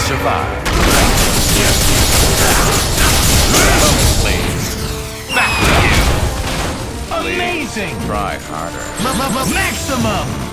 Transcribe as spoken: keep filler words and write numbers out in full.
survive. Please. Back to you. Amazing! Try harder. M -m -m Maximum!